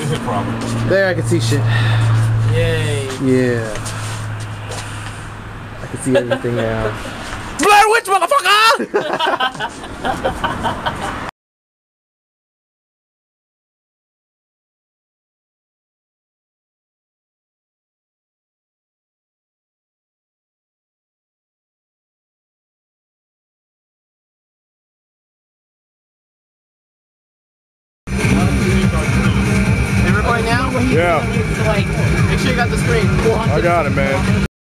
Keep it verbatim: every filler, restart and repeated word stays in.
Probably. There, I can see shit. Yay. Yeah. I can see everything now. Blair Witch, motherfucker! Recording now? Yeah. Make sure you got the screen. I got it, man.